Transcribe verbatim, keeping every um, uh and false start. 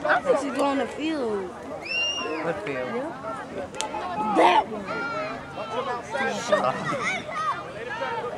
I think she's going to the field. What field? Yeah. That one. Shut up.